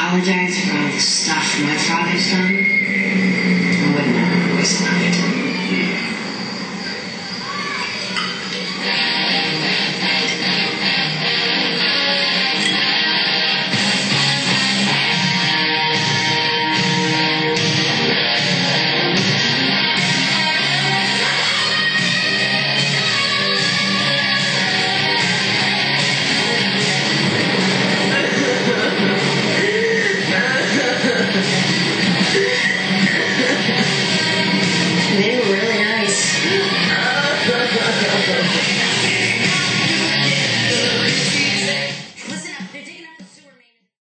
apologize for all the stuff my father's done, I wouldn't have always allowed it.